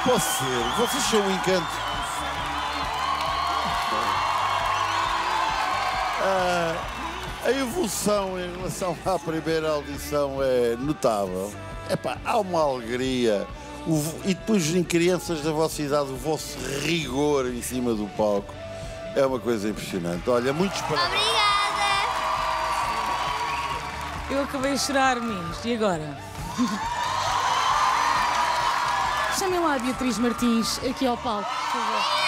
posso ser. Vocês são um encanto. A evolução em relação à primeira audição é notável. Epá, há uma alegria. E depois, em crianças da vossa idade, o vosso rigor em cima do palco é uma coisa impressionante. Olha, muitos parabéns. Obrigada! Eu acabei de chorar, meninos. E agora? Chamem lá a Beatriz Martins aqui ao palco, por favor.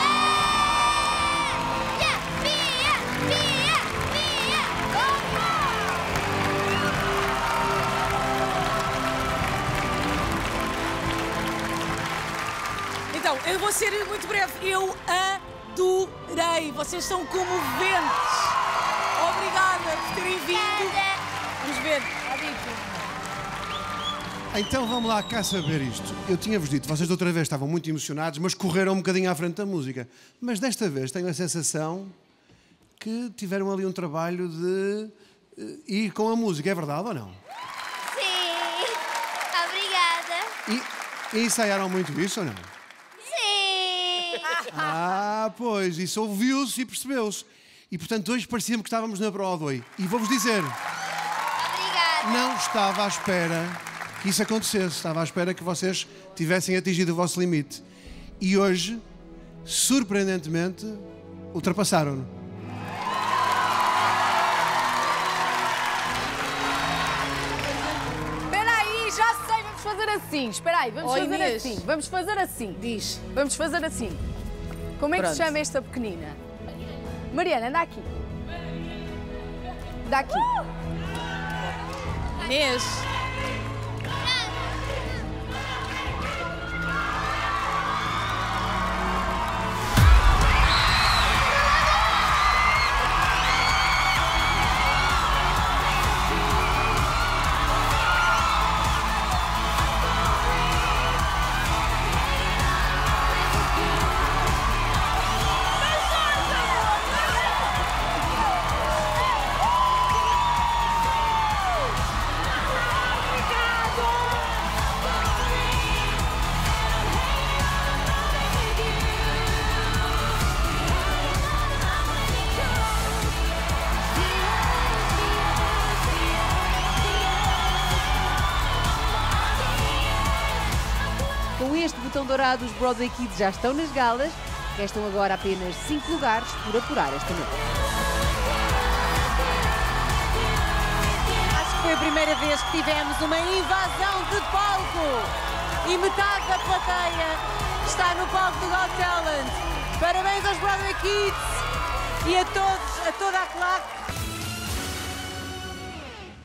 Então, eu vou ser muito breve. Eu adorei. Vocês são comoventes. Obrigada por terem vindo. Vamos ver. Então vamos lá cá saber isto. Eu tinha-vos dito, vocês da outra vez estavam muito emocionados, mas correram um bocadinho à frente da música. Mas desta vez tenho a sensação que tiveram ali um trabalho de ir com a música. É verdade ou não? Sim! Obrigada! E ensaiaram muito isso ou não? Sim! Ah, pois, isso ouviu-se e percebeu-se. E, portanto, hoje parecia-me que estávamos na Broadway. E vou-vos dizer, Obrigada! não estava à espera que isso acontecesse. Estava à espera que vocês tivessem atingido o vosso limite. E hoje, surpreendentemente, ultrapassaram-no. Espera aí, já sei, vamos fazer assim. Espera aí, vamos fazer Inês. assim. Vamos fazer assim. Diz. Vamos fazer assim. Como é que se Pronto. chama esta pequenina? Mariana, anda aqui. Anda aqui. Inês. Com este botão dourado, os Broadway Kids já estão nas galas. Restam agora apenas 5 lugares por apurar esta noite. Acho que foi a primeira vez que tivemos uma invasão de palco. E metade da plateia está no palco do Got Talent. Parabéns aos Broadway Kids e a todos, a toda a claque.